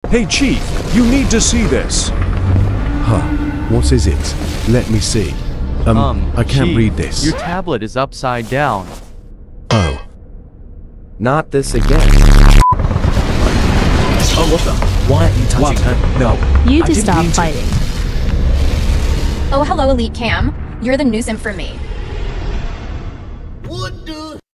Hey Chief, you need to see this. Huh, what is it? Let me see. I can't Chief, read this. Your tablet is upside down. Oh. Not this again. Oh, what the? Why aren't you touching her? No. You I to didn't stop mean to. fighting. Oh, hello, Elite Cam. You're the new sim for me.